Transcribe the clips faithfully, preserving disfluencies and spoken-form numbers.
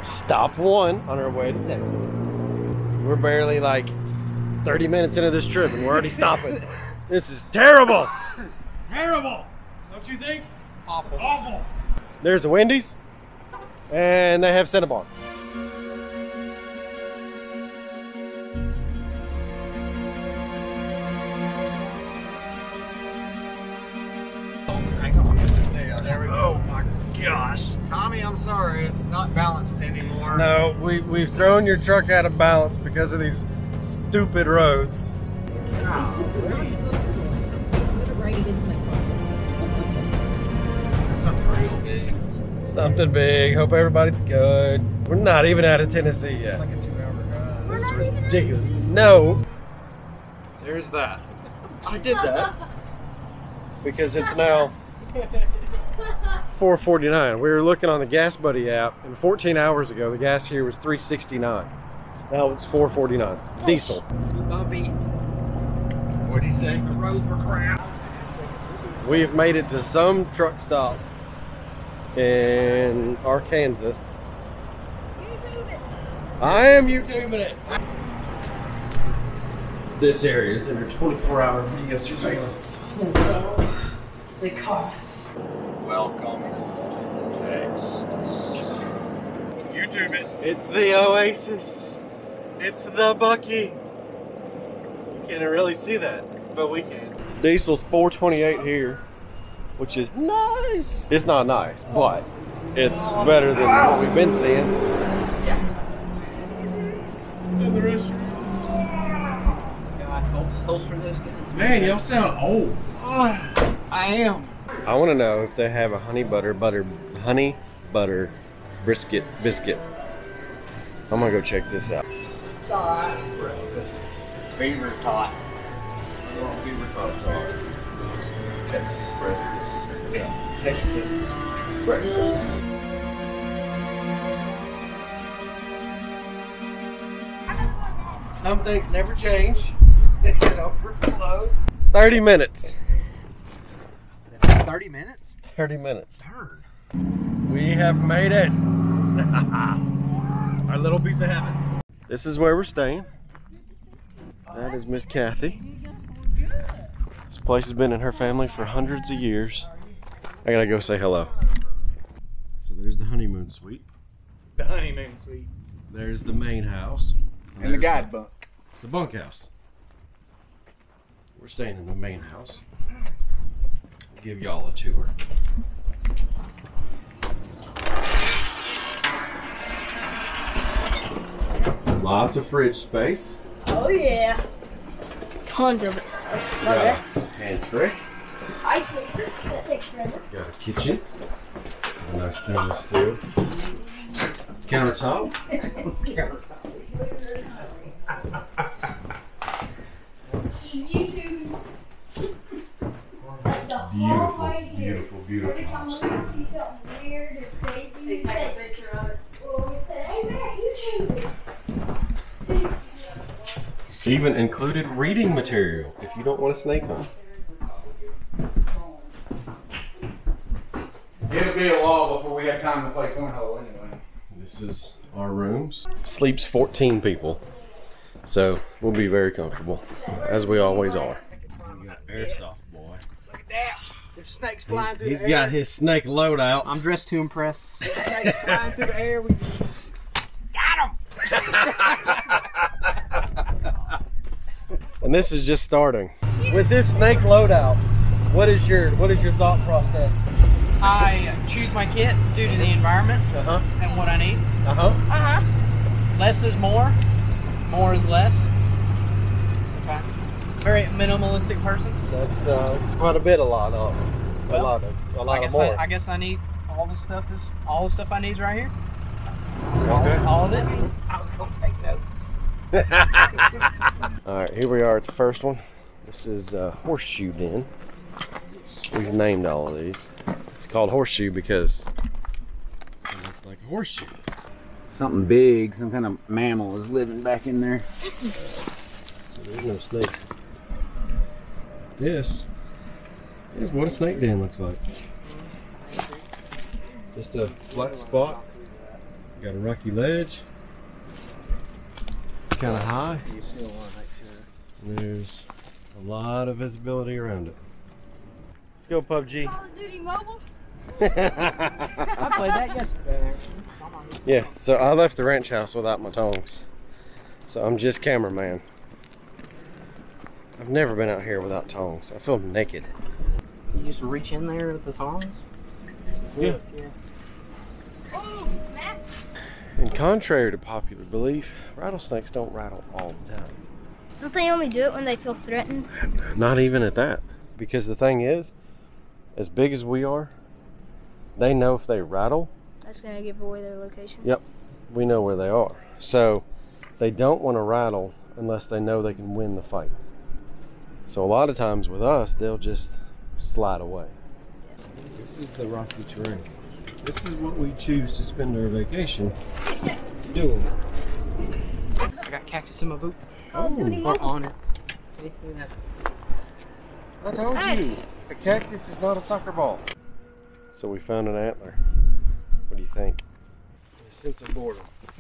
Stop one on our way to Texas. We're barely like thirty minutes into this trip and we're already stopping. This is terrible. Terrible. Don't you think? Awful. Awful. There's a Wendy's and they have Cinnabon. There we go. Oh my gosh. Tommy, I'm sorry. It's not balanced anymore. No, we, we've thrown your truck out of balance because of these stupid roads. It's just a really good. I'm gonna write it into my phone. Something real big. Something big. Hope everybody's good. We're not even out of Tennessee yet. Like a two-hour drive. This is ridiculous. No. There's that. I did that because it's now four forty-nine. We were looking on the Gas Buddy app, and fourteen hours ago, the gas here was three sixty-nine. Now it's four forty-nine. Diesel. Bumpy. What'd he say? The road for crap. We've made it to some truck stop in Arkansas. I am YouTubing it. This area is under twenty-four hour video surveillance. They caught us. Welcome to Texas. YouTube it. It's the Oasis. It's the Bucky. You can't really see that, but we can. Diesel's four twenty-eight here, which is nice. It's not nice, but it's better than what we've been seeing. Yeah. In the restaurants. God, holes, holes for those guns. Man, y'all sound old. Oh, I am. I want to know if they have a honey butter butter honey butter brisket biscuit. I'm gonna go check this out. God. Breakfast. Beaver tots. Well, beaver tots are Texas brisket. Yeah, Texas breakfast. Some things never change. It overflowed. Thirty minutes. thirty minutes? Thirty minutes. Turn. We have made it. Our little piece of heaven. This is where we're staying. That is Miss Kathy. This place has been in her family for hundreds of years. I gotta go say hello. So there's the honeymoon suite. The honeymoon suite. There's the main house. And the guide bunk. The bunkhouse. We're staying in the main house. I'll give y'all a tour. Lots of fridge space. Oh yeah. Tons of it. Got a pantry. Ice maker. That takes forever. Got a kitchen. A nice stainless steel. Countertop. Beautiful, beautiful, beautiful house. Every time we see something weird or crazy, we take a picture of it. Or we say, hey man, YouTube it. Even included reading material if you don't want a snake hunt. It'll be a while before we have time to play cornhole anyway. This is our rooms. Sleeps fourteen people, so we'll be very comfortable, as we always are. We got airsoft boy. Look at that. There's snakes flying through He's the air. got his snake loadout. I'm dressed to impress. There's snakes flying through the air. We just got them. And this is just starting. With this snake loadout, what is your what is your thought process? I choose my kit due to the environment Uh-huh. and what I need. Uh-huh. Uh-huh. Less is more. More is less. Okay. Very minimalistic person. That's uh that's quite a bit, a lot of a Well, lot of a lot I guess of more. I, I guess I need all the stuff is all the stuff I need is right here. Okay. All, all of it. I was gonna take notes. All right, here we are at the first one. This is uh, Horseshoe Den. We've named all of these. It's called Horseshoe because it looks like a horseshoe. Something big, some kind of mammal is living back in there. So there's no snakes. This is what a snake den looks like. Just a flat spot Got a rocky ledge. It's kind of high. You still want to make sure. There's a lot of visibility around it. Let's go, P U B G. Call of Duty Mobile. I played that yesterday. Yeah, so I left the ranch house without my tongs. So I'm just cameraman. I've never been out here without tongs. I feel naked. You just reach in there with the tongs? Yeah. Yeah. Oh, Matt. And contrary to popular belief, rattlesnakes don't rattle all the time. Don't they only do it when they feel threatened? Not even at that. Because the thing is, as big as we are, they know if they rattle, That's gonna give away their location. yep, we know where they are. So they don't want to rattle unless they know they can win the fight. So a lot of times with us, they'll just slide away. This is the rocky terrain. This is what we choose to spend our vacation doing. I got cactus in my boot. Call of Duty Or Mobile. on it. See? Look at that. I told you, a cactus is not a soccer ball. So we found an antler. What do you think? A sense of boredom.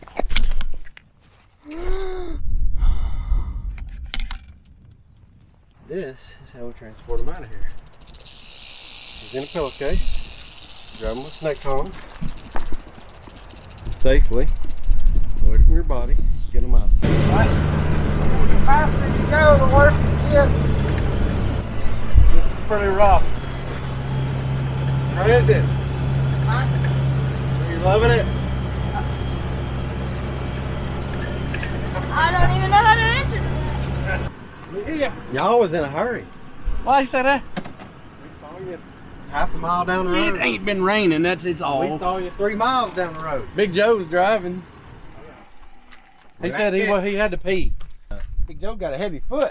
This is how we transport them out of here. He's in a pillowcase. Grab them with snake tongs. Safely. Away from your body. Get them out. The faster you go, the worse it gets. This is pretty rough. How is it? Are you loving it? I don't even know how to answer that. Y'all was in a hurry. Why you say that? We saw you half a mile down the road. It ain't been raining, that's it's all. We saw you three miles down the road. Big Joe's driving. He Well, said he that's well, he had to pee. Big Joe got a heavy foot.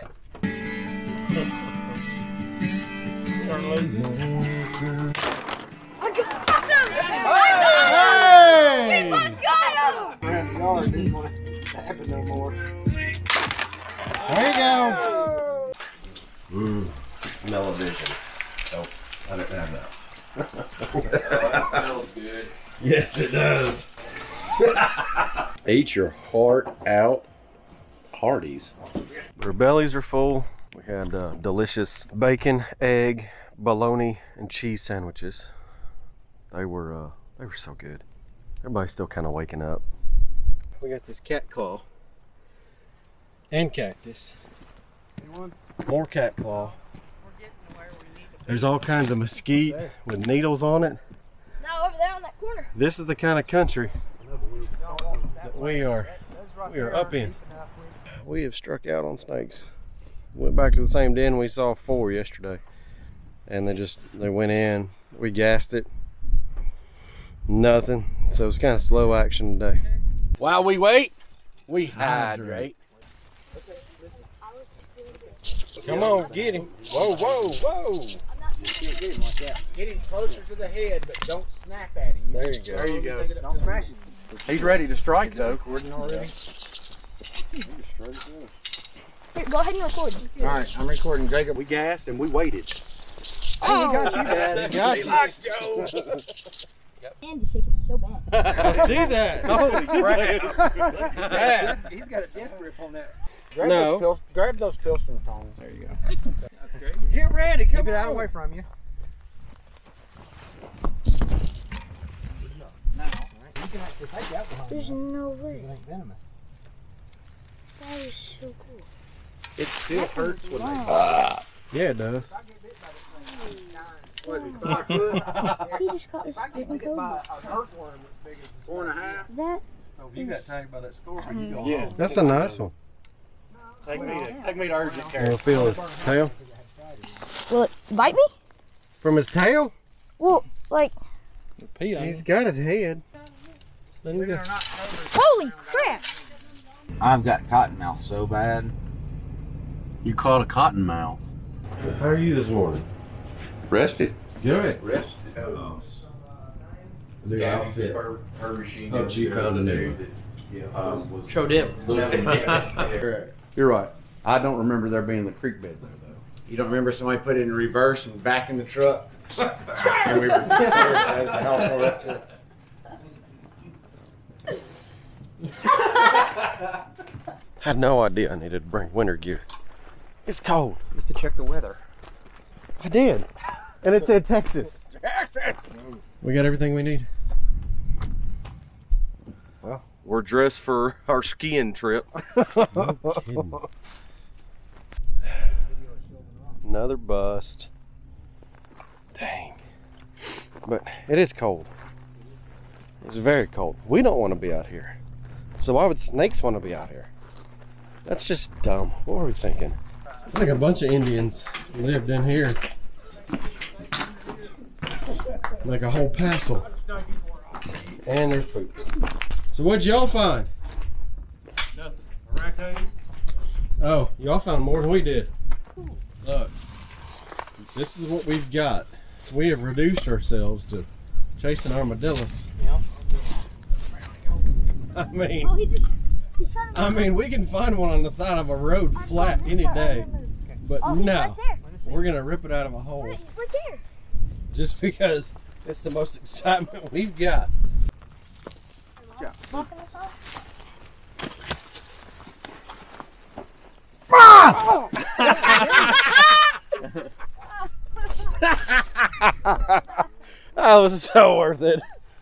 I got him! Hey! We both got him! Around the yard didn't want it to happen no more. There you go. Mmm, smell of vision. Oh, I didn't have that. Smells good. Yes, it does. Eat your heart out, Hardee's. Our bellies are full. We had uh, delicious bacon, egg, bologna, and cheese sandwiches. They were uh, they were so good. Everybody's still kind of waking up. We got this cat claw and cactus. More cat claw. There's all kinds of mesquite with needles on it. Now over there on that corner. This is the kind of country that we are we are up in. We have struck out on snakes. Went back to the same den we saw four yesterday, and they just they went in. We gassed it. Nothing. So it's kind of slow action today. While we wait, we hydrate. Come on, get him. Whoa, whoa, whoa. Get him like that. Get him closer to the head, but don't snap at him. There you go. There you go. Don't smash him. He's ready to strike though. Gordon already. Here, go ahead and record. All right, I'm recording, Jacob. We gassed and we waited. Oh, he got you, Dad. Got you. Nice, Joe. And the shaking so bad. I see that. Holy crap. Yeah. He's got a death grip on that. Grab No. Those pils- grab those Pilsner tongs. There you go. Get ready. Come Keep it on. out away from you. Now, you can actually take that behind There's you. no It way. ain't venomous. That is so cool. It still hurts when they. Wow. Yeah, it does. What, five foot? He just caught this freaking cobra. Four and a half? That So if you got tagged by that scorpion, you go yeah, that's a nice one. Take me to, take me to urgent care. Wanna feel his tail? will it bite me? From his tail? Well, like, Pee on He's it. got his head. Let him go. holy crap! I've got cottonmouth so bad. You caught a cottonmouth. How are you this morning? Rested. Good. Rested. New outfit. Her, her machine. P U B G found a new Um, was Show dip. You're right. I don't remember there being the creek bed there though. You don't remember somebody put it in reverse and back in the truck? And we were Had no idea I needed to bring winter gear. It's cold. You have to check the weather. I did. And it said Texas. We got everything we need. Well, we're dressed for our skiing trip. No kidding. Another bust. Dang. But it is cold. It's very cold. We don't want to be out here. So why would snakes want to be out here? That's just dumb. What were we thinking? Like a bunch of Indians lived in here. Like a whole passel. And there's poop. So what'd y'all find? Nothing. A raccoon? Oh, y'all found more than we did. Look. This is what we've got. We have reduced ourselves to chasing armadillos. Yep. I mean, Oh, he just, he's trying to I mean, we can find one on the side of a road flat any day, but Oh, he's no, right there. we're gonna rip it out of a hole Right, right there. just because it's the most excitement we've got. Walking us off. That was so worth it.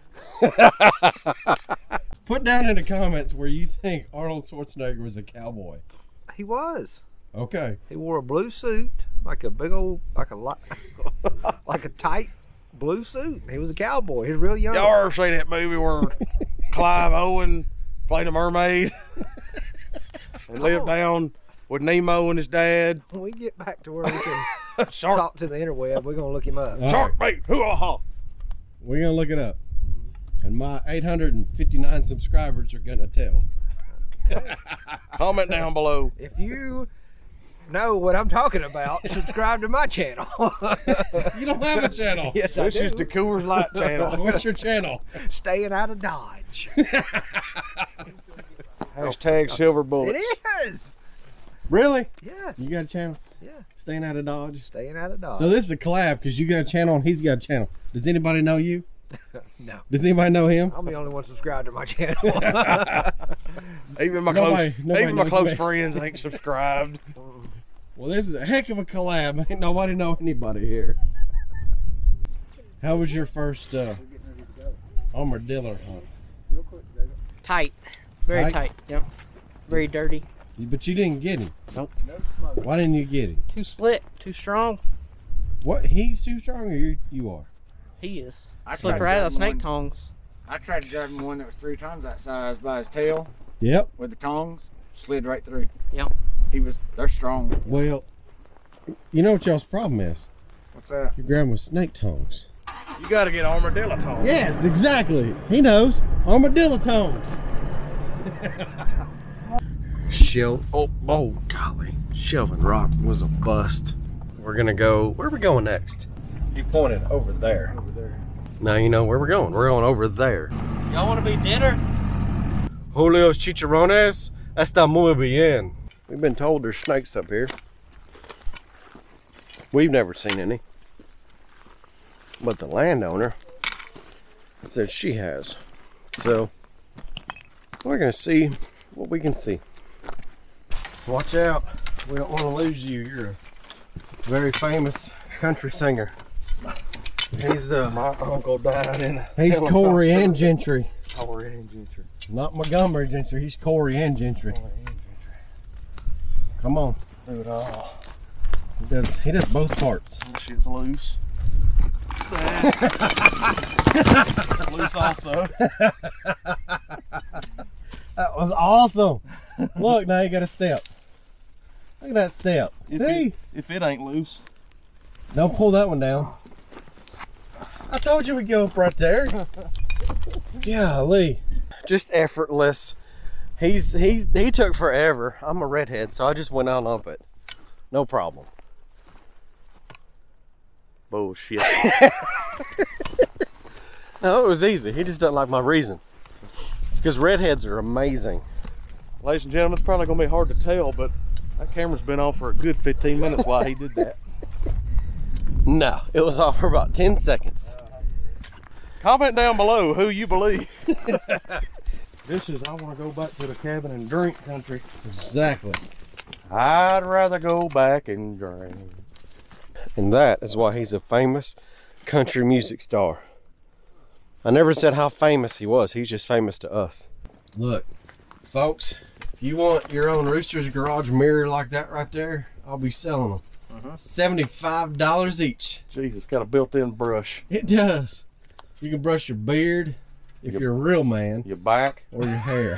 Put down in the comments where you think Arnold Schwarzenegger was a cowboy. He was. Okay. He wore a blue suit, like a big old, like a li- like a tight blue suit. He was a cowboy. He was real young. Y'all ever seen that movie where Clive Owen played a mermaid and lived down with Nemo and his dad? When we get back to where we can Shark, talk to the interweb, we're gonna look him up. All shark right. bait, hoo-ah-ha. We're gonna look it up. And my eight hundred fifty-nine subscribers are gonna tell. Comment down below. If you know what I'm talking about, subscribe to my channel. You don't have a channel. Yes, I This do. is the Coors Light channel. What's your channel? Staying out of Dodge. Hashtag silver bullet. It is. Really? Yes. You got a channel? Yeah. Staying out of Dodge. Staying out of Dodge. So this is a collab because you got a channel and he's got a channel. Does anybody know you? No. Does anybody know him? I'm the only one subscribed to my channel. Even my Nobody- close, nobody even my knows close me. friends ain't subscribed. Well, this is a heck of a collab. Ain't nobody know anybody here. How was your first uh, armadillo hunt? Tight. Very Tight? tight. Yep. Very dirty. But you didn't get him. Nope. Why didn't you get him? Too slick. Too strong. What? He's too strong, or you? You are? He is. I Slip tried right out of grabbing snake one- tongs. I tried to grab him one that was three times that size by his tail Yep. with the tongs. Slid right through. Yep. He was, they're strong. Well, you know what y'all's problem is? What's that? You're grabbing with snake tongues. You got to get armadillo tongue. Yes, exactly. He knows. Armadillo tongues. Shell. Oh, oh, golly. Shelving Rock was a bust. We're gonna go. Where are we going next? You pointed over there. Over there. Now you know where we're going. We're going over there. Y'all want to be dinner? Julio's chicharrones. Está muy bien. We've been told there's snakes up here. We've never seen any. But the landowner said she has. So we're gonna see what we can see. Watch out. We don't want to lose you. You're a very famous country singer. He's uh My uncle died in. he's Corey and Gentry. Corey and Gentry. Not Montgomery Gentry, he's Corey and Gentry. Come on. Do it all. He does he does both parts. This shit's loose. Loose also. That was awesome. Look, now you got a step. Look at that step. If See? it, if it ain't loose. Don't pull that one down. I told you we'd go up right there. Golly. Just effortless. He's he's he took forever. I'm a redhead, so I just went on up it. No problem. Bullshit. No, it was easy. He just doesn't like my reason. It's because redheads are amazing. Ladies and gentlemen, it's probably gonna be hard to tell, but that camera's been on for a good fifteen minutes while he did that. No, it was off for about ten seconds. Comment down below who you believe. This is, I want to go back to the cabin and drink country. Exactly. I'd rather go back and drink. And that is why he's a famous country music star. I never said how famous he was. He's just famous to us. Look, folks, if you want your own Rooster's garage mirror like that right there, I'll be selling them. Uh-huh. seventy-five dollars each. Jesus, got a built-in brush. It does. You can brush your beard if Your- you're a real man, Your back. or your hair.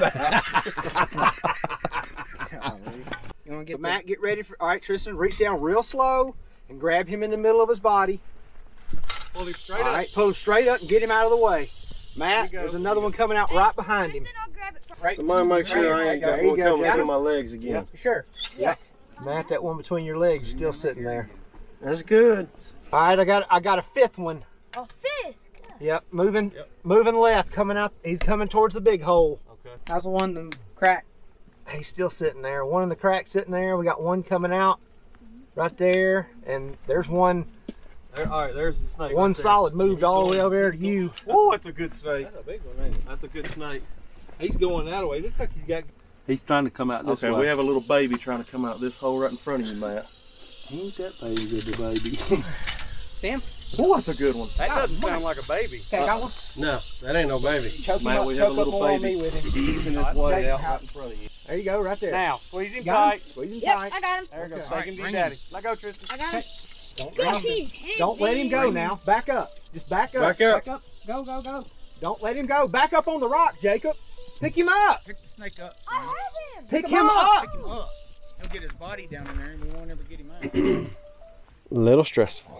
You want to get so Matt, get ready for. All right, Tristan, reach down real slow and grab him in the middle of his body. Pull him straight All up. right, pull him straight up and get him out of the way. Matt, there's another one coming out right behind him. Right. Somebody make sure I ain't got There you one go. coming Got through him? my legs again. Yeah, sure. Yeah. Matt, that one between your legs is still sitting there. That's good. All right, I got I got a fifth one. A fifth. Yep, moving moving left, coming out. He's coming towards the big hole. Okay. How's the one in the crack? He's still sitting there. One in the crack sitting there. We got one coming out right there, and there's one. There, all right, there's the snake. One right there. solid moved all the way over there to you. Oh, that's a good snake. That's a big one, ain't it? That's a good snake. He's going that way. Looks like he's got. He's trying to come out this Okay, way. we have a little baby trying to come out this hole right in front of you, Matt. Ain't that baby good, the baby? Sam? Oh, that's a good one. That doesn't sound like a baby. Okay, I got one. No, that ain't no baby. Choke him Matt, up, we have a choke up little on me baby with him. easing his way out right in front of you. There you go, right there. Now, squeeze him Got him? tight. Squeeze him Yep, tight. I got him. There you go. Okay. Take Alright, him to bring daddy. Let go, Tristan. I got him. Don't Good let him, cheese. don't let him go now. Back up. Just back up. Back up. Back up. Go, go, go. Don't let him go. Back up on the rock, Jacob. Pick him up. Pick the snake up. I have him. Pick him up. Pick him up. He'll get his body down in there and we won't ever get him out. Little stressful.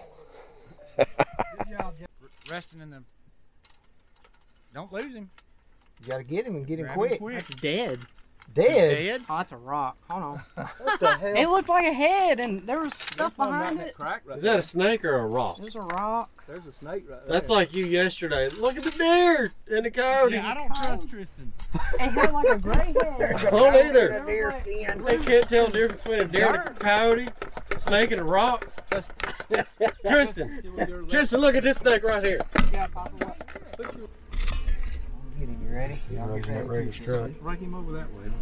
Resting in the... Don't lose him. You gotta get him and get him Grab quick. That's dead. Dead. Dead? Oh, that's a rock. Hold on. What the hell? It looked like a head and there was stuff behind it. Crack right Is that a snake or a rock? It was a rock. There's a snake right there. That's like you yesterday. Look at the deer and the coyote. Yeah, I don't trust Tristan. It had like a gray head. I don't either. Deer skin. They can't tell the difference between a deer and a coyote, a snake and a rock. Tristan, Tristan, look at this snake right here. Yeah, Papa, what? Get him, you ready? Yeah, I'll get ready to strike. Break him over that way.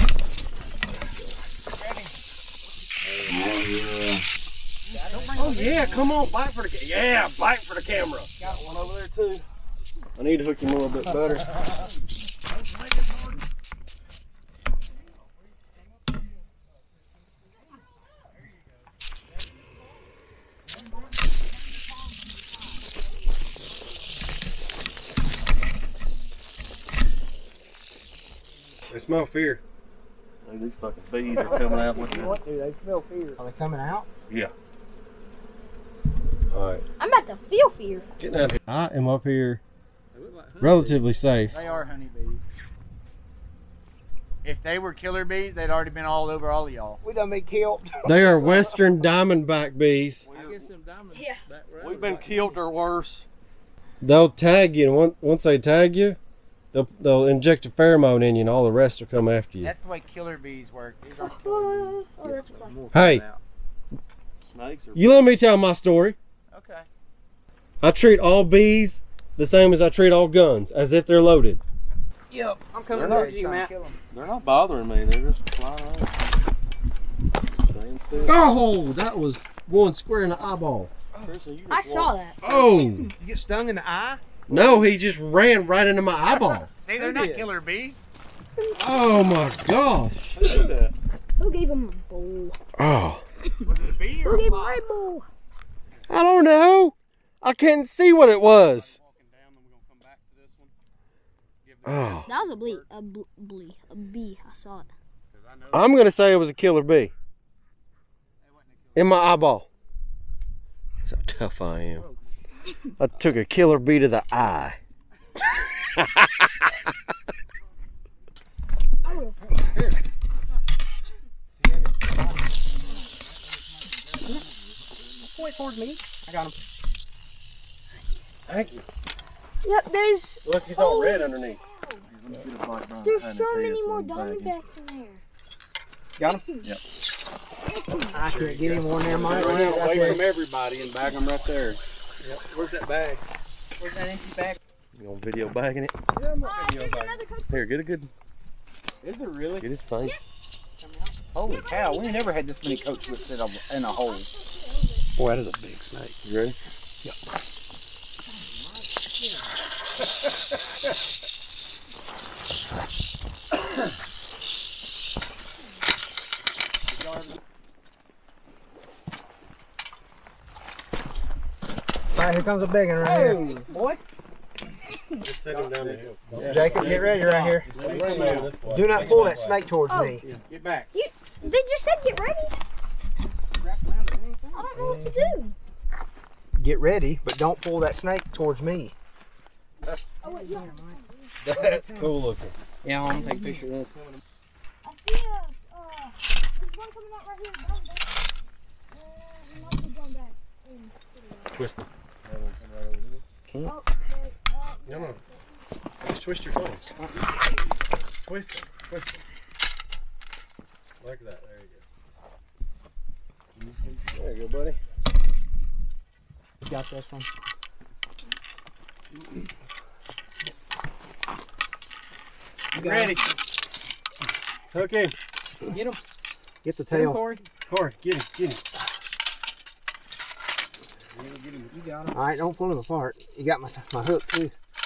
Oh yeah, come on, bite for the ca- yeah, bite for the camera. Got one over there too. I need to hook him a little bit better. They smell fear. Look, these fucking bees are coming out with the... What do they smell fear? Are they coming out? Yeah. All right, I'm about to feel fear. getting out of here. I am up here, relatively safe. They are honeybees. If they were killer bees, they'd already been all over all of y'all. We done been killed. They are western diamondback bees. I get some diamonds. Yeah. We've been killed or worse. They'll tag you, and once- once they tag you, they'll they'll inject a pheromone in you, and all the rest will come after you. That's the way killer bees work. These are killer bees. Oh, that's cool. Hey, Snakes are... you let me tell my story. Okay. I treat all bees the same as I treat all guns, as if they're loaded. Yep. I'm coming They're not towards you, Matt. They're not bothering me. They're just flying around. Staying still. Oh, that was one square in the eyeball. Tristan, you I just saw walk- that. Oh, You get stung in the eye? no, he just ran right into my eyeball. See, they're not killer bees. Oh my gosh. Who did that? Who gave him a bowl? Oh, Was it a bee Who or a gave him a fly? red bowl? I don't know. I can't see what it was. Walking down, then we're going to come back to this one. Give Oh, That was a blee. A bl- blee. A bee. I saw it. I'm gonna say it was a killer bee in my eyeball. That's how tough I am. I took a killer bee to the eye. Point towards me. I got him. Thank you. Yep, there's Look, he's all red underneath. Let me get a bite behind there's his so head many so more he can bag him. diamondbacks in there. Got him? I can't get him one there, Mike. Run That's away where- from everybody and bag them right there. Where's that bag? Where's that empty bag? You on video bagging it? Yeah, I'm Oh, not video there's back. another coach. Here, get a good, Is it really? get his face. Holy cow, we never had this many coats listed in a hole. Boy, that is a big snake. You ready? All right, here comes a big one right here. Boy. Just set him down the hill. Jacob, get ready right here. Do not pull that snake towards me. Get back. You, they just said get ready. Wrap around the dang thing. I don't know what to do. Get ready, but don't pull that snake towards me. Oh, wait, yeah. That's cool looking. Yeah, I'm gonna take a picture of this. I see a, uh, there's one coming out right here. Down back. Uh, he might be going back. in. Twist it. Oh, there, uh, No, no. Just twist your thumbs. Twist it. Twist it. Like that. There you go. There you go, buddy. You got this one. You ready? Hook him. Get him. Get the Get him, tail. Corey. Corey, get him. Get him. You got him. All right, don't pull him apart. You got my my hook too.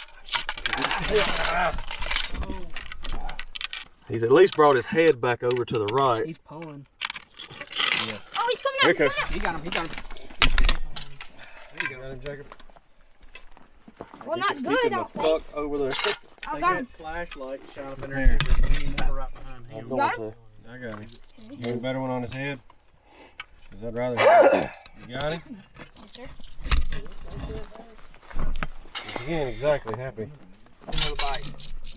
He's at least brought his head back over to the right. He's pulling. oh, he's coming out. Here He's comes. coming He got him. He got him. There you go, Jacob. out. Well, not good, I don't think. Fuck over there. I Take got him. that flashlight, shine up in there. There's any more right behind him. I'm got going him? to. I got him. You got a better one on his head? Is that rather? You got him? Yes, sir. He ain't exactly happy. Another bite.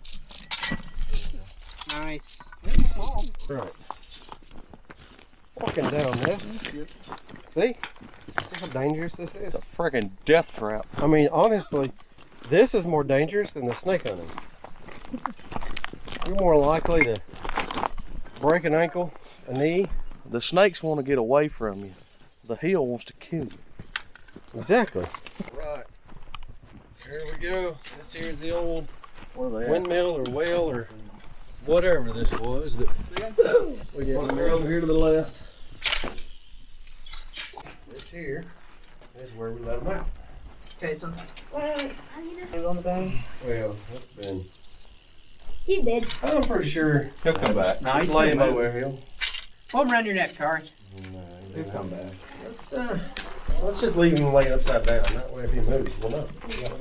Nice. Right. Walking down this. See? See how dangerous this is? A freaking death trap. I mean, honestly, this is more dangerous than the snake hunting. You're more likely to break an ankle, a knee. The snakes want to get away from you. The hill wants to kill you. Exactly. Right. Here we go. This here's the old windmill or whale or whatever this was that we got over here to the left. This here is where we let them out. Okay, son. Wait, wait, I need to. He's on the thing. Well, that's been. He's dead. I'm pretty sure he'll come back. No, he's Lay him coming over here. Pull him around your neck, Corey. No, he'll come back. Let's uh, let's just leave him laying upside down. That way, if he moves, we'll know.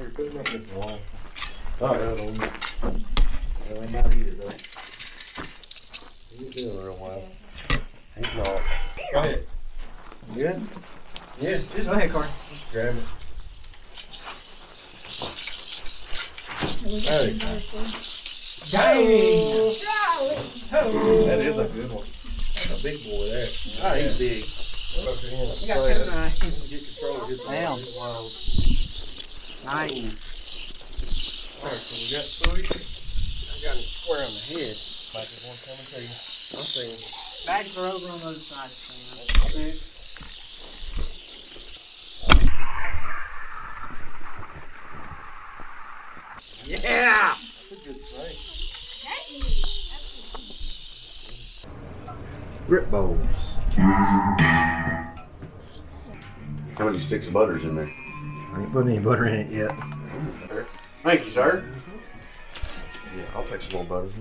All right. Well, he might eat it though. He's doing real well. He's not. Go ahead. Good? Yeah, just Go ahead, Corey. grab it. There you go. Dang! That is a good one. That's a big boy there. Ah, he's big. You got two nice. Get control of his Down. wild. Nice. Alright, so we got three. I got him square on the head. Like there's one coming to you. I'm seeing Bags are over on the other side. six. Yeah! That's a good snake. Grip bowls. How many sticks of butter's in there? I ain't putting any butter in it yet. Thank you, sir. Yeah, I'll take some more butter.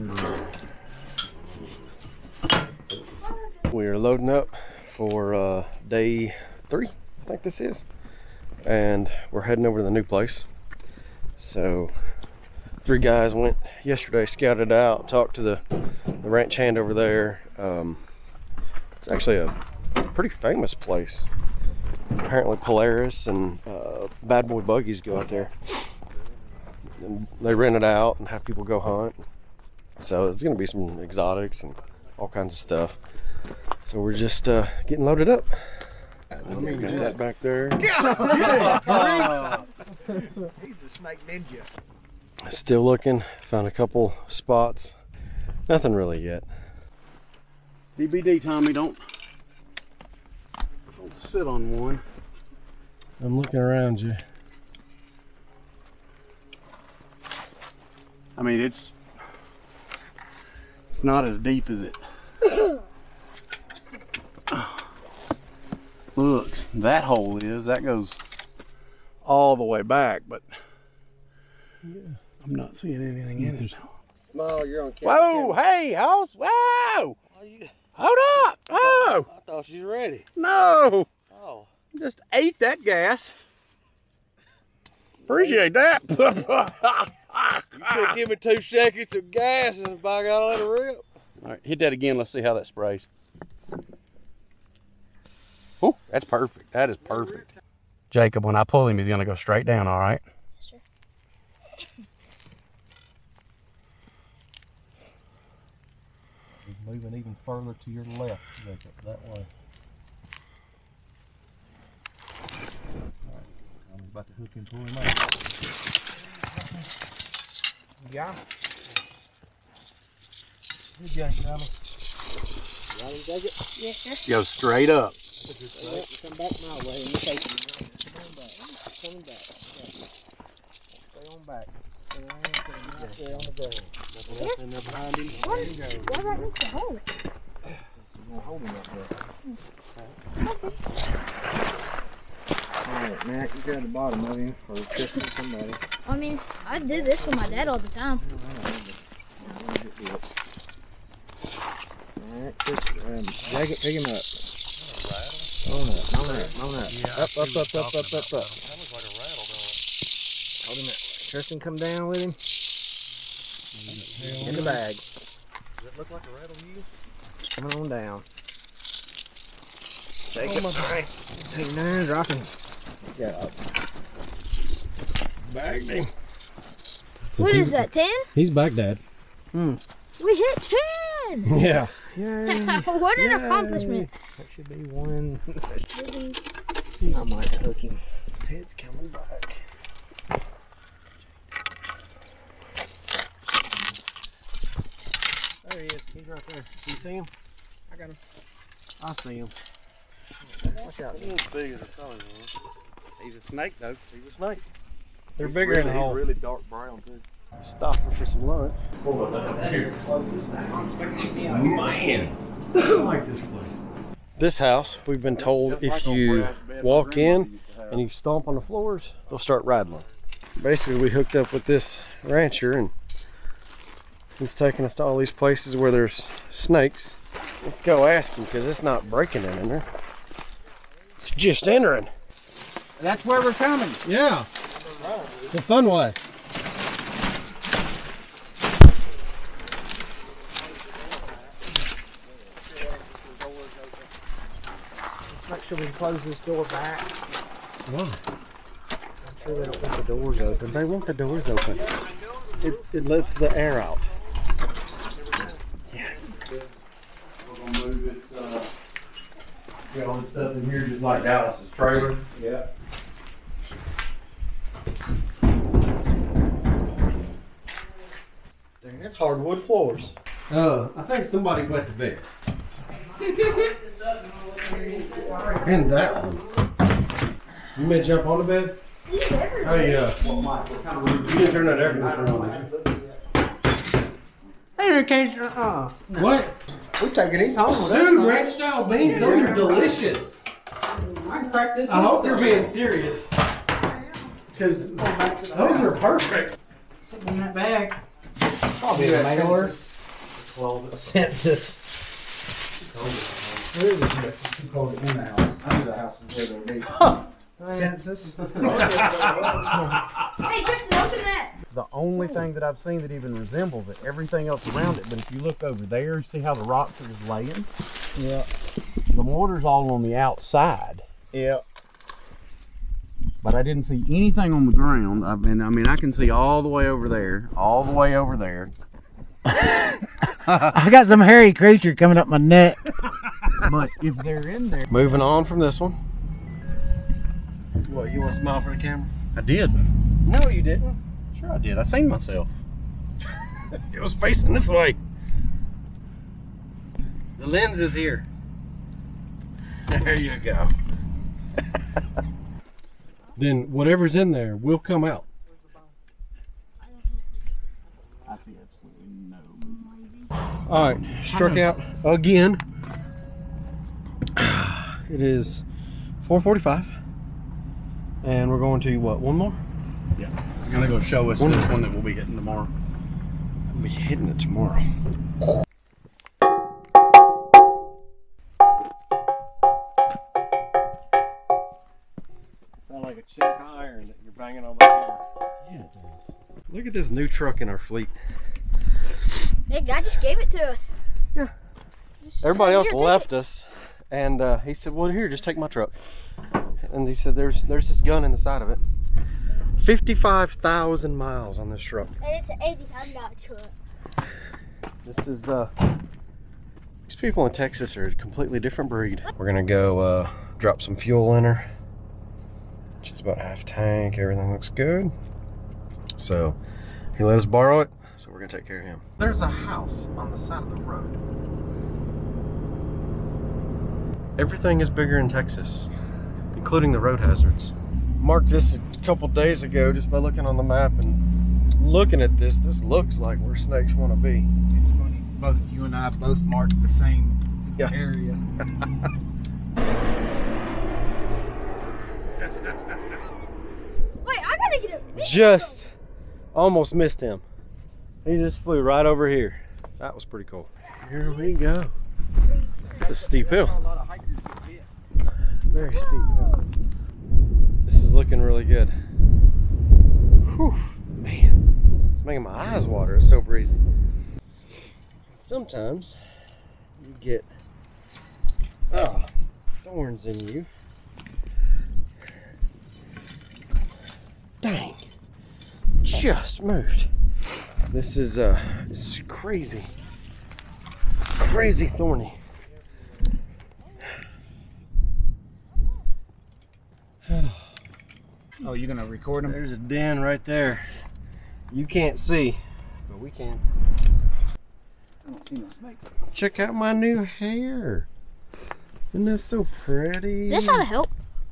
We are loading up for uh, day three, I think this is. And we're heading over to the new place. So, three guys went yesterday, scouted out, talked to the, the ranch hand over there. Um, it's actually a pretty famous place. Apparently Polaris and uh, Bad Boy Buggies go out there. And they rent it out and have people go hunt. So it's gonna be some exotics and all kinds of stuff. So we're just uh, getting loaded up. Let me do that back there. He's the snake ninja. Still looking, found a couple spots. Nothing really yet. D B D, Tommy, don't, don't sit on one. I'm looking around you. I mean, it's it's not as deep as it looks. That hole is. That goes all the way back, but yeah, I'm not seeing anything in it. Smile, you're on camera. Whoa, hey, house, whoa! Hold up! Oh! I thought she was ready. No! Oh. Just ate that gas. Appreciate that. You should give me two seconds of gas and if I got to let it rip. All right, hit that again. Let's see how that sprays. Oh, that's perfect. That is perfect. Jacob, when I pull him, he's going to go straight down, all right? Sure. Moving even further to your left, Jacob, that way. Alright, I'm about to hook and pull him out. Yeah. Good job, Sally. Got him, Jacob? Yes, sir. Go straight up. Come back my way and you take him. Come back. Come back. Stay on back. Stay on, stay on the ground. Nothing else in there behind him. What? There you go. Why right next to hold it? You're gonna hold him up there. Alright, Mac, you grab the bottom of him or Tristan, somebody. I mean, I did this with my dad all the time. Alright, Tristan, um, Jacob, pick him up. On up, on up, on up. Up, up, up, up, up, up, up. That looks like a rattle, don't Hold him that way. Tristan, come down with him. In the bag. Does it look like a rattle to you? Coming on down. Take it. Alright. Take nine, drop him. Yeah. Bagged him. What is that, ten? He's back, Dad. We hit ten! Yeah. Yay. What an accomplishment. That should be one. I might hook him. His head's coming back. There he is. He's right there. You see him? I got him. I see him. Watch out. He ain't as big as I thought he was. He's a snake, though. He's a snake. They're bigger really, in the hole. He's really dark brown, too. Stopping for some lunch. Man, I like this place. This house, we've been told if you walk in and you stomp on the floors, they'll start rattling. Basically, we hooked up with this rancher and he's taking us to all these places where there's snakes. Let's go ask him because it's not breaking in in there. It's just entering. That's where we're coming. Yeah, the fun way. Make sure we close this door back. Why? I'm sure they don't want the doors open. They want the doors open. It, it lets the air out. Yes. We're going to move this, uh, get all this stuff in here just like Dallas's trailer. Yeah. Dang, that's hardwood floors. Uh, I think somebody wet the bed. And that one. You may jump on the bed? Hey, uh, you didn't turn that air conditioner on, did you? Air conditioner, uh. What? We're taking these home with us. Dude, ranch style beans, those are delicious. I can crack this. I hope you're being serious. Because those are perfect. Something in that bag. Probably a mailer. A census. You called it in the house. Under the house is where they'll be. Census. Hey, Tristan, open that. The only thing that I've seen that even resembles it, everything else around it, but if you look over there, see how the rocks are just laying? Yeah. The water's all on the outside. Yeah. But I didn't see anything on the ground. I mean, I mean, I can see all the way over there, all the way over there. I got some hairy creature coming up my neck. But if they're in there, Moving on from this one. What, you want to smile for the camera? I did. No, you didn't. Sure, I did. I seen myself. It was facing this way. The lens is here. There you go. Then whatever's in there will come out. I I see absolutely no movement. All right, struck out again. It is four forty-five, and we're going to what? One more? Yeah, it's gonna go show us One this more. one that we'll be hitting tomorrow. I'll be hitting it tomorrow. Sound like a check iron that you're banging on the hammer. Yeah, it does. Look at this new truck in our fleet. Hey, God just gave it to us. Yeah. Just Everybody said, else "Here, take left us, and uh, he said, well, here, just take my truck. And he said, there's there's this gun in the side of it. fifty-five thousand miles on this truck. it." And it's an eighty-nine dollar truck. This is, uh, these people in Texas are a completely different breed. We're gonna go uh, drop some fuel in her, which is about half tank. Everything looks good. So he let us borrow it, so we're gonna take care of him. There's a house on the side of the road. Everything is bigger in Texas, including the road hazards. Marked this a couple days ago just by looking on the map, and looking at this, this looks like where snakes want to be. It's funny. Both you and I both marked the same Yeah. area. Wait, I gotta get a video. Just almost missed him. He just flew right over here. That was pretty cool. Here we go. It's a steep hill. A lot of hikers get hit. Very steep hill. This is looking really good. Whew, man. It's making my eyes water. It's so breezy. Sometimes you get oh, thorns in you. Dang. Just moved. This is uh this is crazy. Crazy thorny. Oh, you gonna record them? There's a den right there. You can't see, but we can. I don't see no snakes. Check out my new hair. Isn't that so pretty? This ought to help.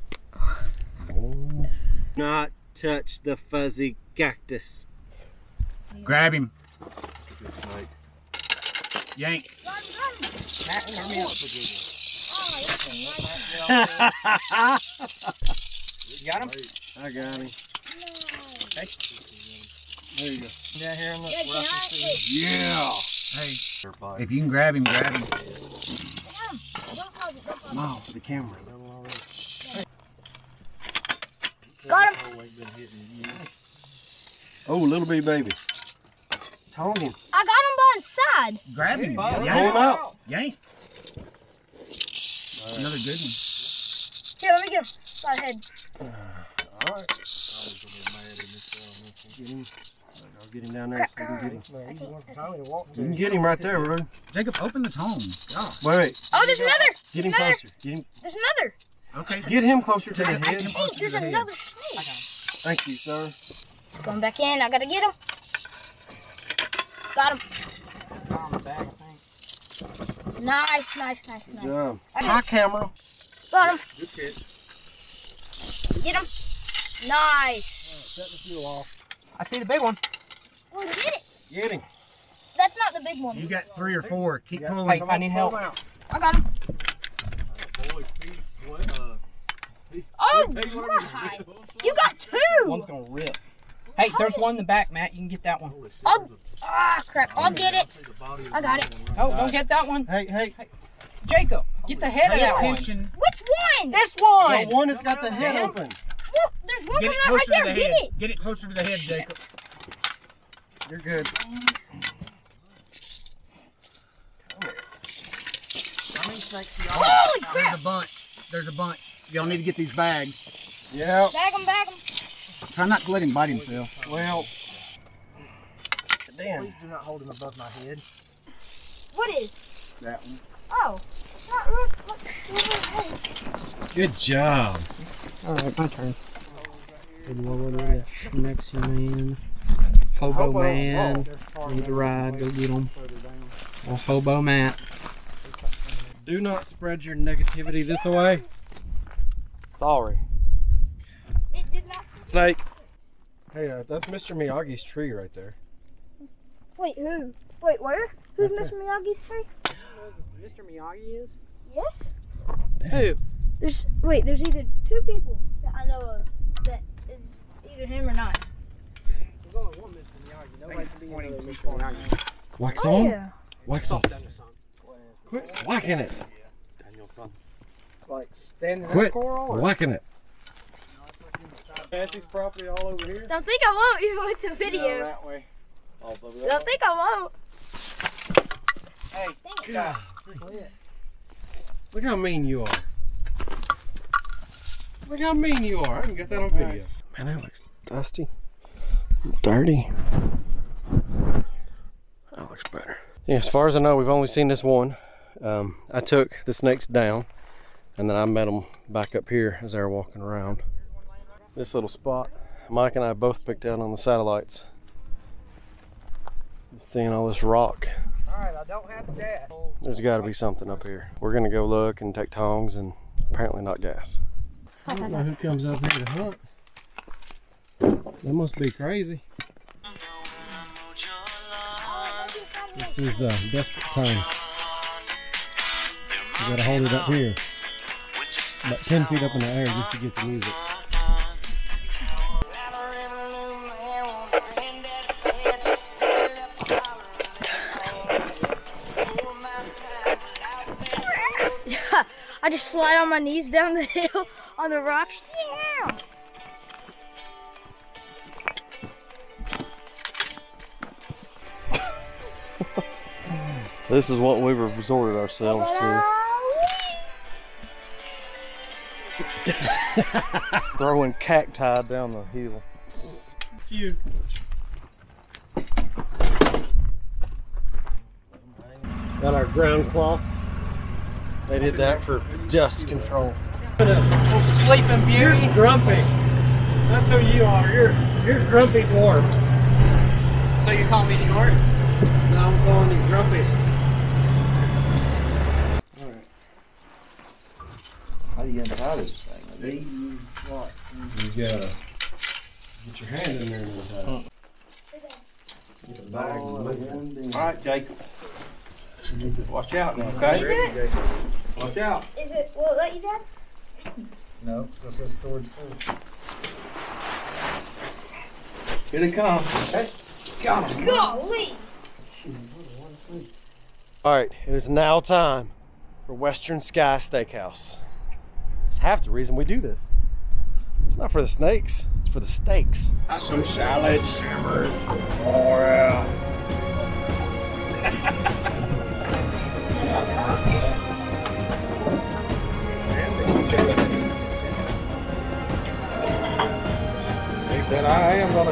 Oh. Not touch the fuzzy cactus. Grab him. Good snake. Yank. Matt, turn me up. Oh, that's a nice You got him? I got him. Hey. There you go. Yeah, here in the Yeah, can I- hey, Yeah. Hey, if you can grab him, grab him. come on. Don't pause it, don't pause it. Smile for the camera. Got him. Oh, little bitty baby. Told him. I got him by his side. Grab him. Pull him Yank. out. Yank. Another good one. Here, let me get him. By his head. Alright. Get him. I'll get him down there so you can get him. I can't- I can't. You can get him right there, bro. Jacob, open the tone. God. Wait, wait. Oh, there's another. Get him Another. closer. Get him. There's another. Okay. Get him closer to the I head. can't. There's another snake. Thank you, sir. It's going back in. I gotta get him. Got him. Nice, nice, nice, Good nice. job. Okay. Hi, camera. Got him. Good catch. Get him. Nice. Set the fuel off. I see the big one. Oh, get it. Get him. That's not the big one. You got three or four. Keep pulling. Hey, I need help. I got him. Oh, my. You got two. One's gonna rip. Hey, there's one in the back, Matt. You can get that one. I'll, ah, crap. I'll get it. I got it. Oh, don't get that one. Hey, hey. Jacob, get the head of Pay that one. attention. Which one? This one. The one that's got the head Damn. open. Look, there's one Get it coming out closer right to there. the Get head. it. Get it closer to the head, Jacob. You're good. How many snakes do y'all Holy have? crap. There's a bunch. There's a bunch. Y'all need to get these bags. Yeah. Bag him, bag him. Try not to let him bite himself. Well. Damn. Do not hold him above my head. What is? That one. Oh. Not really. What- Good job. Alright, my turn. Good lord, look at that schmexy man. Hobo man. Need to ride, go get him. Well, hobo Matt. Do not spread your negativity this way. Sorry. It did not. Snake. Hey, uh, that's Mister Miyagi's tree right there. Wait, who? Wait, where? Who's Mister Miyagi's friend? Mister Miyagi is? Yes. Who? There's wait. There's either two people that I know of that is either him or not. There's only one Mister Miyagi. Nobody's being another Mister Miyagi. Wax Oh, on? yeah. Wax off. Quit whacking it. Like standing Quit up coral? Or? whacking it. Patsy's property all over here. Don't think I won't you with the video. that way. All over Don't think I won't. Hey, God. Look how mean you are. Look how mean you are. I can get that on video. Man, that looks dusty. Dirty. That looks better. Yeah, as far as I know, we've only seen this one. Um, I took the snakes down, and then I met them back up here as they were walking around. This little spot, Mike and I both picked out on the satellites. Seeing all this rock. Alright, I don't have that. There's got to be something up here. We're gonna go look and take tongs, and apparently not gas. I don't know who comes up here to hunt. That must be crazy. This is uh, desperate times. You gotta hold it up here, about ten feet up in the air just to get the music. I just slide on my knees down the hill on the rocks. Yeah. This is what we resorted ourselves to. Throwing cacti down the hill. Phew. Got our ground cloth. They did that for dust control. Sleeping Beauty. You're grumpy. That's who you are. You're you're grumpy dwarf. So you call me short? No, I'm calling you grumpy. how do you untie this thing? You gotta get your hand in there and untie. All right, Jake. Watch out now, okay? Watch out. Is it? Will it let you down? No, because it's storage full. Here they come. Okay. Got him. Golly! All right, it is now time for Western Sky Steakhouse. It's half the reason we do this. It's not for the snakes, it's for the steaks. Some salads. Oh, yeah. He said, I am gonna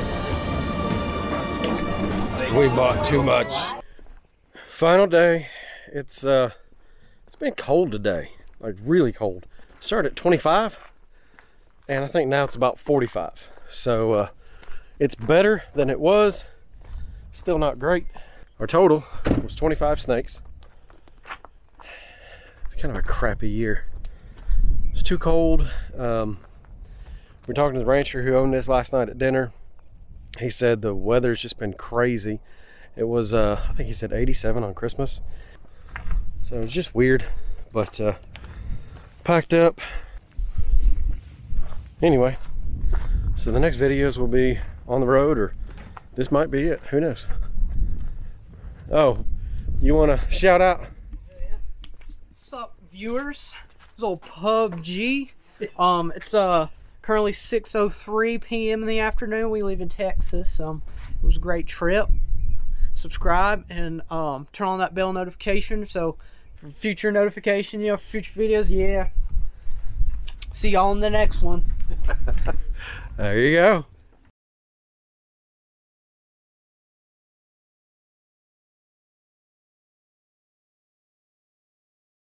use it. We bought too much. Final day. It's uh, it's been cold today, like really cold. Started at twenty-five, and I think now it's about forty-five. So uh, it's better than it was. Still not great. Our total was twenty-five snakes. It's kind of a crappy year. It's too cold. Um, we were talking to the rancher who owned this last night at dinner. He said the weather's just been crazy. It was, uh, I think he said eighty-seven on Christmas. So it was just weird, but uh, packed up. Anyway, so the next videos will be on the road, or this might be it. Who knows? Oh, you want to shout out? What's up, viewers? This old P U B G. Um, it's uh currently six oh three p m in the afternoon. We live in Texas. Um, it was a great trip. Subscribe and um turn on that bell notification so for future notification, you know, for future videos. Yeah. See y'all in the next one. There you go.